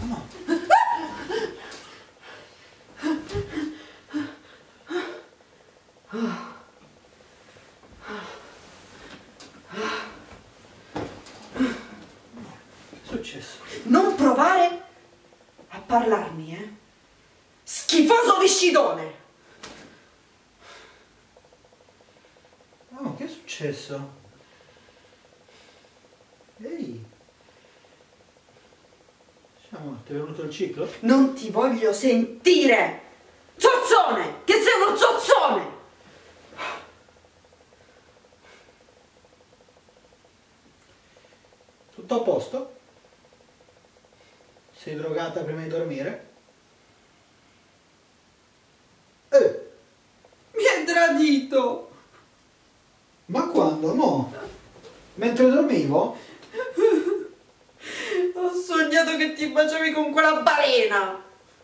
Successo? Non provare a parlarmi, schifoso viscidone! Oh, che è successo? Ehi! Siamo, ti è venuto il ciclo? Non ti voglio sentire! Zozzone! Che sei uno zozzone! Tutto a posto? Sei drogata prima di dormire? Mi hai tradito! Ma quando? Mo? Mentre dormivo? Ho sognato che ti baciavi con quella balena!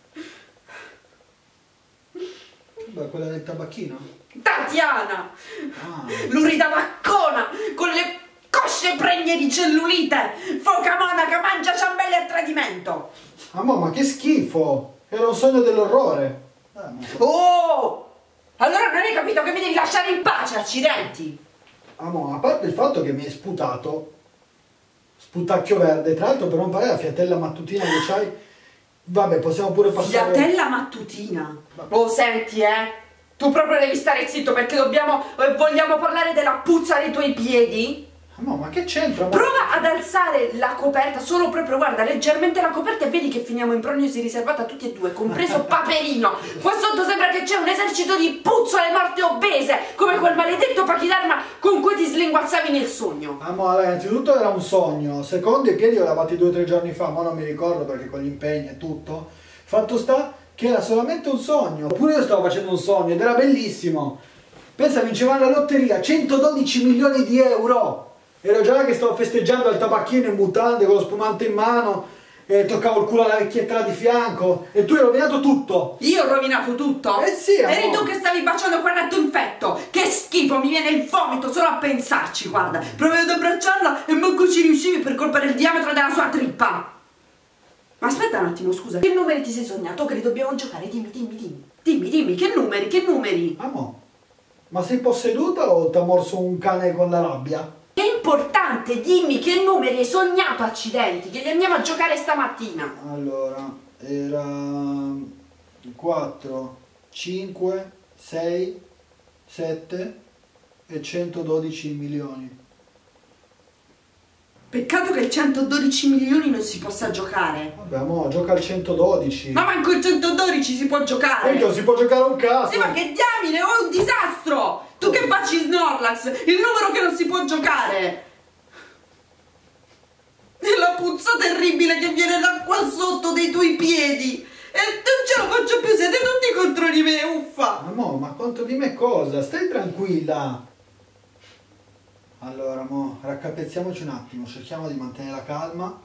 Beh, quella del tabacchino? Tatiana! Ah. Lurida vaccona! Con le cosce pregne di cellulite! Foca monaca mangia ciambelle a tradimento! Amore, ma che schifo! Era un sogno dell'orrore! Oh! Allora non hai capito che mi devi lasciare in pace, accidenti! Amore, a parte il fatto che mi hai sputato, sputacchio verde, tra l'altro per non parlare della fiatella mattutina che c'hai, vabbè, possiamo pure passare... Fiatella mattutina? Oh, senti, tu proprio devi stare zitto perché vogliamo parlare della puzza dei tuoi piedi? No, ma che c'entra? Prova ad alzare la coperta, solo proprio, guarda, leggermente la coperta e vedi che finiamo in prognosi riservata a tutti e due, compreso Paperino. Qua sotto sembra che c'è un esercito di puzzole morte obese, come quel maledetto pachyderma con cui ti slinguazzavi nel sogno. Allora, innanzitutto era un sogno, secondo i piedi li ho lavati 2 o 3 giorni fa, ma non mi ricordo perché con gli impegni e tutto. Fatto sta che era solamente un sogno. Oppure io stavo facendo un sogno ed era bellissimo. Pensa, vincevamo la lotteria, 112 milioni di euro. Ero già là che stavo festeggiando al tabacchino in mutande con lo spumante in mano e toccavo il culo alla vecchietta là di fianco e tu hai rovinato tutto. Io ho rovinato tutto? Eh sì, amore. Eri tu che stavi baciando quel retto infetto. Che schifo, mi viene il vomito solo a pensarci, guarda. Provavi ad abbracciarla e manco ci riuscivi per colpa del diametro della sua trippa. Ma aspetta un attimo, scusa, che numeri ti sei sognato? Che li dobbiamo giocare? Dimmi, che numeri? Amo, ma sei posseduta o ti ha morso un cane con la rabbia? È importante, dimmi che numeri hai sognato, accidenti, che li andiamo a giocare stamattina. Allora, era 4, 5, 6, 7 e 112 milioni. Peccato che il 112 milioni non si possa giocare. Vabbè, mo, gioca al 112. Ma manco il 112 si può giocare. Minchia, si può giocare un cazzo. Sì, ma che diamine, è un disastro! Tu che baci Snorlax, il numero che non si può giocare! E la puzza terribile che viene da qua sotto dei tuoi piedi! E non ce la faccio più, siete tutti contro di me, uffa! Ma contro di me cosa? Stai tranquilla! Allora, mo, raccapezziamoci un attimo, cerchiamo di mantenere la calma,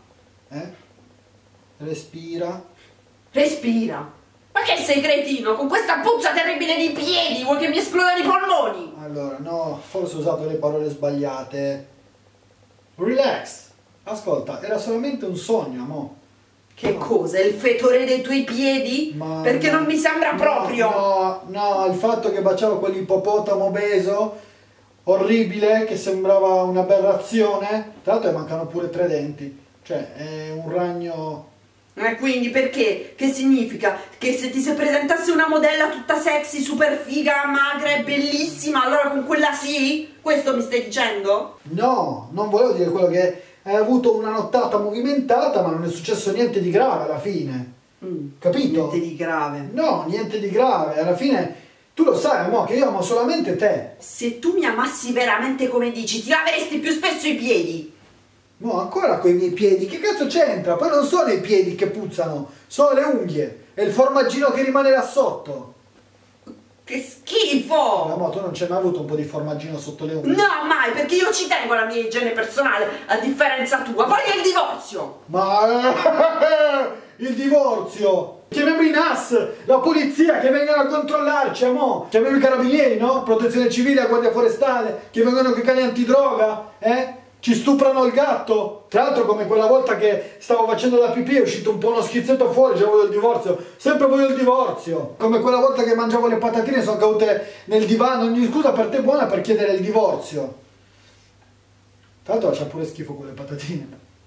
Respira. Respira! Ma che sei cretino? Con questa puzza terribile di piedi vuoi che mi esplodano i polmoni? Allora, no, forse ho usato le parole sbagliate. Relax! Ascolta, era solamente un sogno, mo. Che cosa? Il fetore dei tuoi piedi? Perché non mi sembra proprio! No, il fatto che baciavo quell'ippopotamo obeso, orribile, che sembrava un'aberrazione. Tra l'altro mancano pure 3 denti. Cioè, è un ragno... E quindi perché? Che significa? Che se ti si presentasse una modella tutta sexy, super figa, magra e bellissima, allora con quella sì? Questo mi stai dicendo? No, non volevo dire quello che hai avuto una nottata movimentata, ma non è successo niente di grave alla fine. Capito? Niente di grave. No, niente di grave. Alla fine tu lo sai, amore, che io amo solamente te. Se tu mi amassi veramente come dici, ti laveresti più spesso i piedi. No, ancora coi miei piedi, che cazzo c'entra? Poi non sono i piedi che puzzano, sono le unghie e il formaggino che rimane là sotto. Che schifo! Ma tu non c'hai mai avuto un po' di formaggino sotto le unghie? No, mai, perché io ci tengo alla mia igiene personale, a differenza tua. Voglio il divorzio! Ma il divorzio! Chiamiamo i NAS, la polizia che vengono a controllarci, amò! Chiamiamo i carabinieri, no? Protezione civile, la guardia forestale, che vengono con i cani antidroga, Ci stuprano il gatto. Tra l'altro, come quella volta che stavo facendo la pipì è uscito un po' uno schizzetto fuori, già voglio il divorzio. Sempre voglio il divorzio. Come quella volta che mangiavo le patatine, sono cadute nel divano. Ogni scusa per te è buona per chiedere il divorzio. Tra l'altro c'ha pure schifo quelle patatine.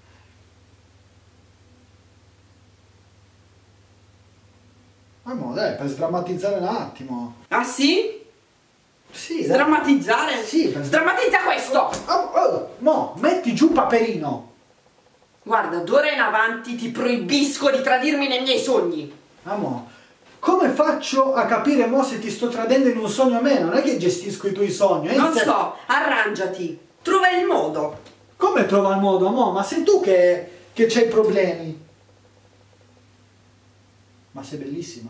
Ma mo dai, per sdrammatizzare un attimo. Ah sì? Sì, dai. Sdrammatizzare? Sì. Sdrammatizza questo! Mo, metti giù Paperino. Guarda, d'ora in avanti ti proibisco di tradirmi nei miei sogni. Amo, come faccio a capire mo se ti sto tradendo in un sogno o meno? Non è che gestisco i tuoi sogni. Non so, arrangiati. Trova il modo. Come trova il modo, mo? Ma sei tu che c'hai problemi. Ma sei bellissima.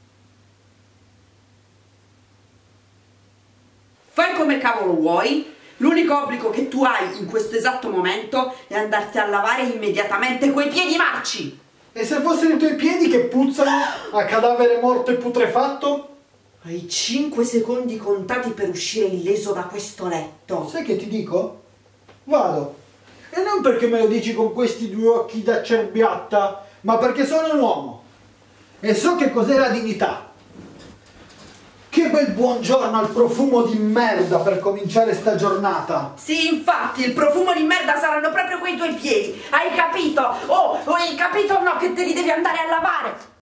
Fai come cavolo vuoi. L'unico obbligo che tu hai in questo esatto momento è andarti a lavare immediatamente quei piedi marci. E se fossero i tuoi piedi che puzzano a cadavere morto e putrefatto? Hai 5 secondi contati per uscire illeso da questo letto. Sai che ti dico? Vado. E non perché me lo dici con questi due occhi da cerbiatta, ma perché sono un uomo. E so che cos'è la dignità. Che bel buongiorno al profumo di merda per cominciare sta giornata. Sì, infatti, il profumo di merda saranno proprio quei tuoi piedi. Hai capito? Oh, hai capito o no che te li devi andare a lavare?